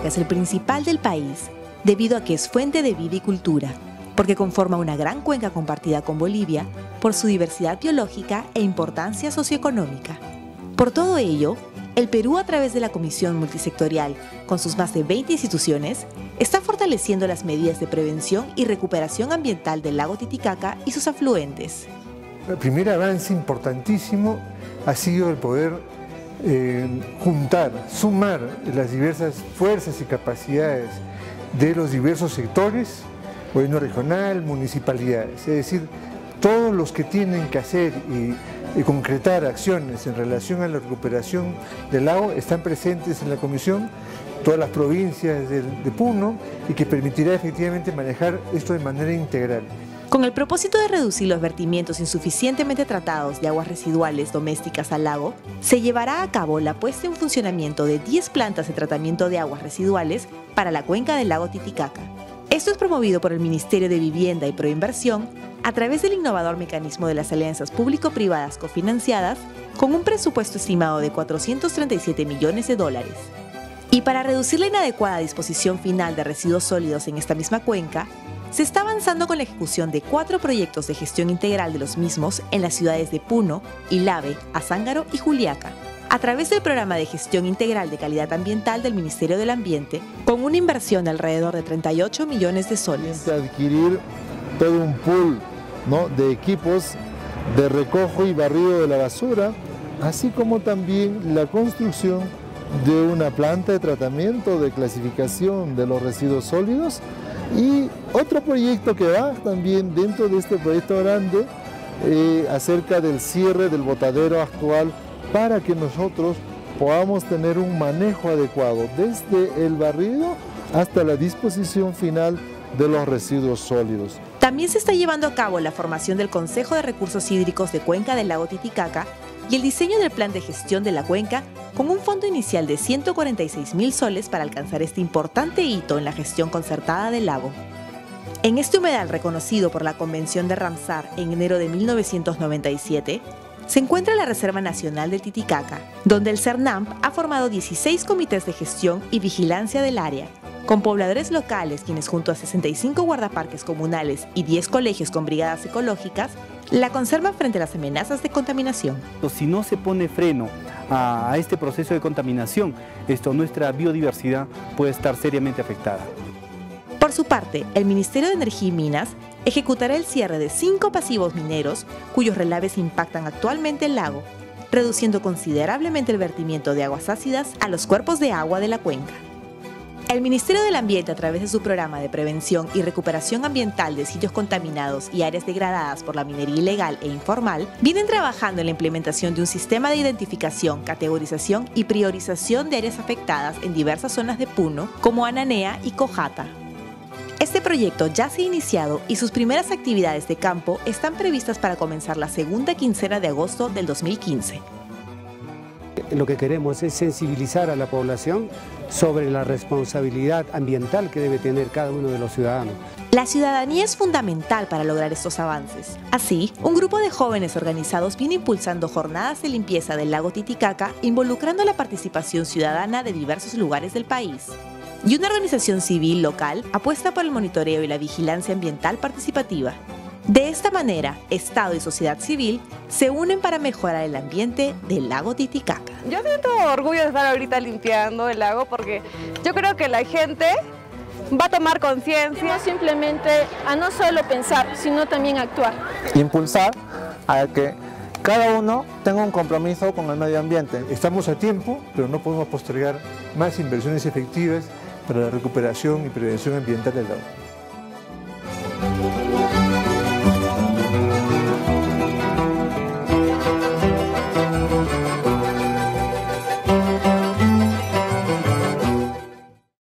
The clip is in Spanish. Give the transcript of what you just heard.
Titicaca es el principal del país, debido a que es fuente de vida y cultura, porque conforma una gran cuenca compartida con Bolivia por su diversidad biológica e importancia socioeconómica. Por todo ello, el Perú, a través de la Comisión Multisectorial, con sus más de 20 instituciones, está fortaleciendo las medidas de prevención y recuperación ambiental del lago Titicaca y sus afluentes. El primer avance importantísimo ha sido el poder sumar las diversas fuerzas y capacidades de los diversos sectores, gobierno regional, municipalidades, es decir, todos los que tienen que hacer y concretar acciones en relación a la recuperación del lago están presentes en la comisión, todas las provincias de Puno, y que permitirá efectivamente manejar esto de manera integral. Con el propósito de reducir los vertimientos insuficientemente tratados de aguas residuales domésticas al lago, se llevará a cabo la puesta en funcionamiento de 10 plantas de tratamiento de aguas residuales para la cuenca del lago Titicaca. Esto es promovido por el Ministerio de Vivienda y Proinversión a través del innovador mecanismo de las alianzas público-privadas cofinanciadas con un presupuesto estimado de $437 millones. Y para reducir la inadecuada disposición final de residuos sólidos en esta misma cuenca, se está avanzando con la ejecución de 4 proyectos de gestión integral de los mismos en las ciudades de Puno, Ilave, Azángaro y Juliaca, a través del Programa de Gestión Integral de Calidad Ambiental del Ministerio del Ambiente, con una inversión de alrededor de 38 millones de soles. Adquirir todo un pool, ¿no?, de equipos de recojo y barrido de la basura, así como también la construcción de una planta de tratamiento de clasificación de los residuos sólidos, y otro proyecto que va también dentro de este proyecto grande acerca del cierre del botadero actual, para que nosotros podamos tener un manejo adecuado desde el barrido hasta la disposición final de los residuos sólidos. También se está llevando a cabo la formación del Consejo de Recursos Hídricos de Cuenca del lago Titicaca y el diseño del plan de gestión de la cuenca, con un fondo inicial de 146.000 soles para alcanzar este importante hito en la gestión concertada del lago. En este humedal reconocido por la Convención de Ramsar en enero de 1997, se encuentra la Reserva Nacional del Titicaca, donde el CERNAMP ha formado 16 comités de gestión y vigilancia del área, con pobladores locales quienes, junto a 65 guardaparques comunales y 10 colegios con brigadas ecológicas, la conservan frente a las amenazas de contaminación. Si no se pone freno a este proceso de contaminación, nuestra biodiversidad puede estar seriamente afectada. Por su parte, el Ministerio de Energía y Minas ejecutará el cierre de 5 pasivos mineros cuyos relaves impactan actualmente el lago, reduciendo considerablemente el vertimiento de aguas ácidas a los cuerpos de agua de la cuenca. El Ministerio del Ambiente, a través de su programa de prevención y recuperación ambiental de sitios contaminados y áreas degradadas por la minería ilegal e informal, vienen trabajando en la implementación de un sistema de identificación, categorización y priorización de áreas afectadas en diversas zonas de Puno, como Ananea y Cojata. Este proyecto ya se ha iniciado y sus primeras actividades de campo están previstas para comenzar la segunda quincena de agosto del 2015. Lo que queremos es sensibilizar a la población sobre la responsabilidad ambiental que debe tener cada uno de los ciudadanos. La ciudadanía es fundamental para lograr estos avances. Así, un grupo de jóvenes organizados viene impulsando jornadas de limpieza del lago Titicaca, involucrando la participación ciudadana de diversos lugares del país. Y una organización civil local apuesta por el monitoreo y la vigilancia ambiental participativa. De esta manera, Estado y sociedad civil se unen para mejorar el ambiente del lago Titicaca. Yo siento orgullo de estar ahorita limpiando el lago, porque yo creo que la gente va a tomar conciencia. Simplemente a no solo pensar, sino también actuar. Impulsar a que cada uno tenga un compromiso con el medio ambiente. Estamos a tiempo, pero no podemos postergar más inversiones efectivas para la recuperación y prevención ambiental del lago.